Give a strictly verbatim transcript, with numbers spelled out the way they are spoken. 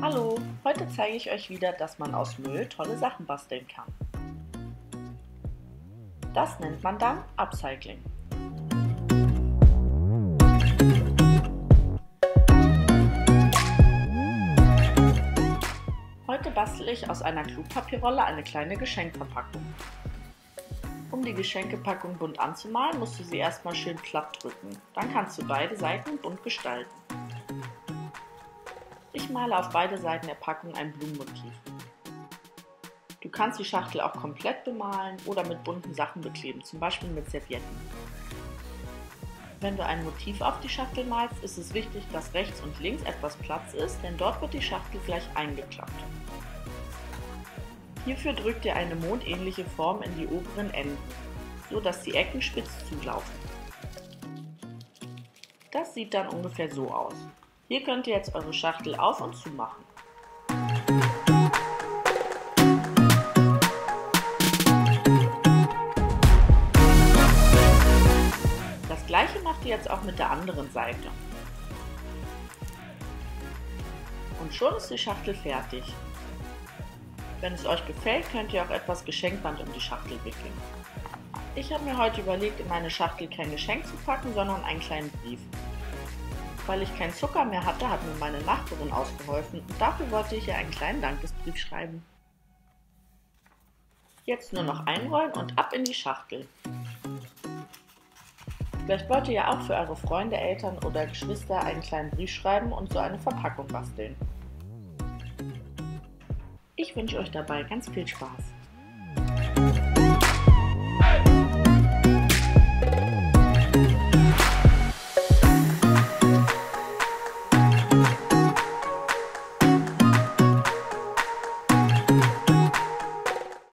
Hallo, heute zeige ich euch wieder, dass man aus Müll tolle Sachen basteln kann. Das nennt man dann Upcycling. Heute bastel ich aus einer Klopapierrolle eine kleine Geschenkverpackung. Um die Geschenkepackung bunt anzumalen, musst du sie erstmal schön platt drücken. Dann kannst du beide Seiten bunt gestalten. Ich male auf beide Seiten der Packung ein Blumenmotiv. Du kannst die Schachtel auch komplett bemalen oder mit bunten Sachen bekleben, zum Beispiel mit Servietten. Wenn du ein Motiv auf die Schachtel malst, ist es wichtig, dass rechts und links etwas Platz ist, denn dort wird die Schachtel gleich eingeklappt. Hierfür drückt ihr eine mondähnliche Form in die oberen Enden, so dass die Ecken spitz zulaufen. Das sieht dann ungefähr so aus. Hier könnt ihr jetzt eure Schachtel auf und zu machen. Das gleiche macht ihr jetzt auch mit der anderen Seite. Und schon ist die Schachtel fertig. Wenn es euch gefällt, könnt ihr auch etwas Geschenkband um die Schachtel wickeln. Ich habe mir heute überlegt, in meine Schachtel kein Geschenk zu packen, sondern einen kleinen Brief. Weil ich keinen Zucker mehr hatte, hat mir meine Nachbarin ausgeholfen und dafür wollte ich ihr einen kleinen Dankesbrief schreiben. Jetzt nur noch einrollen und ab in die Schachtel. Vielleicht wollt ihr ja auch für eure Freunde, Eltern oder Geschwister einen kleinen Brief schreiben und so eine Verpackung basteln. Ich wünsche euch dabei ganz viel Spaß.